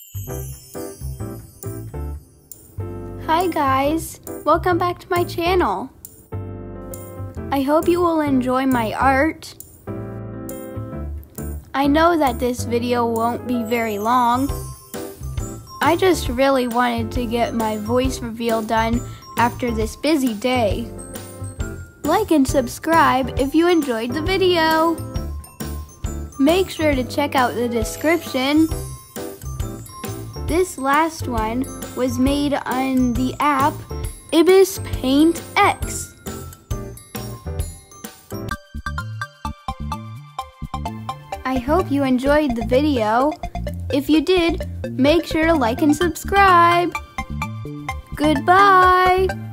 Hi guys, welcome back to my channel. I hope you will enjoy my art. I know that this video won't be very long. I just really wanted to get my voice reveal done after this busy day. Like and subscribe if you enjoyed the video. Make sure to check out the description. This last one was made on the app Ibis Paint X. I hope you enjoyed the video. If you did, make sure to like and subscribe. Goodbye!